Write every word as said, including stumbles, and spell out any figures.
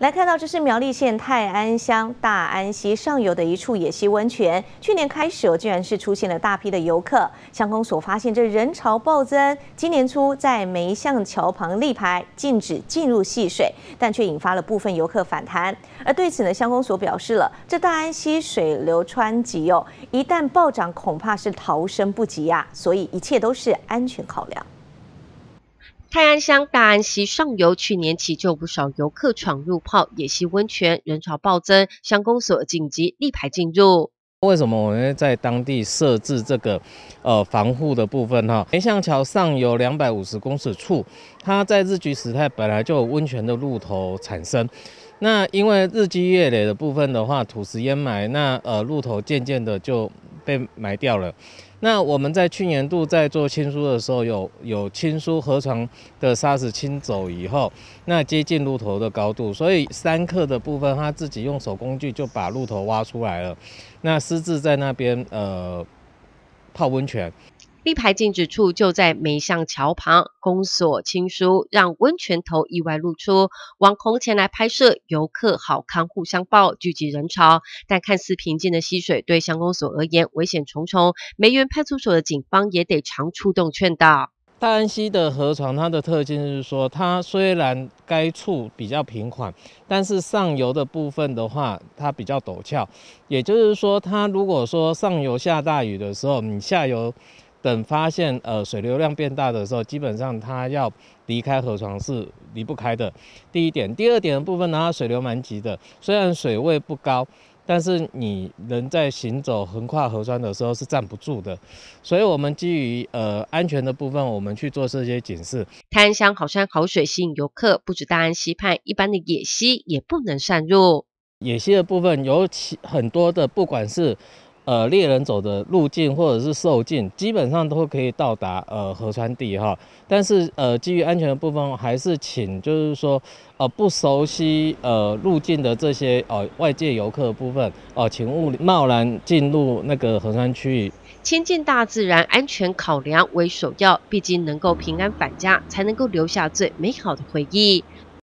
来看到，这是苗栗县泰安乡大安溪上游的一处野溪温泉。去年开始，竟然是出现了大批的游客。乡公所发现这人潮暴增，今年初在梅巷桥旁立牌禁止进入戏水，但却引发了部分游客反弹。而对此呢，乡公所表示了，这大安溪水流湍急哦，一旦暴涨，恐怕是逃生不及啊，所以一切都是安全考量。 泰安乡大安溪上游去年起就有不少游客闯入泡野溪温泉，人潮暴增，乡公所紧急立牌进入。 为什么我们在当地设置这个呃防护的部分哈？梅巷桥上游两百五十公尺处，它在日据时代本来就有温泉的路头产生。 那因为日积月累的部分的话，土石淹埋，那呃路头渐渐的就被埋掉了。那我们在去年度在做清疏的时候，有有清疏河床的沙石清走以后，那接近路头的高度，所以山客的部分他自己用手工具就把路头挖出来了，那私自在那边呃泡温泉。 立牌禁止处就在梅巷桥旁，公所清疏，让温泉头意外露出。网红前来拍摄，游客好看互相抱，聚集人潮。但看似平静的溪水，对乡公所而言危险重重。梅园派出所的警方也得常出动劝导。 大安溪的河床，它的特性是说，它虽然该处比较平缓，但是上游的部分的话，它比较陡峭。也就是说，它如果说上游下大雨的时候，你下游 等发现呃水流量变大的时候，基本上它要离开河床是离不开的。第一点，第二点的部分呢，它水流蛮急的，虽然水位不高，但是你人在行走横跨河川的时候是站不住的。所以我们基于呃安全的部分，我们去做这些警示。 泰安乡好山好水吸引游客，不止大安溪畔，一般的野溪也不能擅入。 野溪的部分有其很多的，不管是 呃，猎人走的路径或者是兽径，基本上都可以到达呃河川地哈。但是呃，基于安全的部分，还是请就是说呃不熟悉呃路径的这些呃外界游客的部分哦、呃，请勿贸然进入那个河川区域。 亲近大自然，安全考量为首要，毕竟能够平安返家，才能够留下最美好的回忆。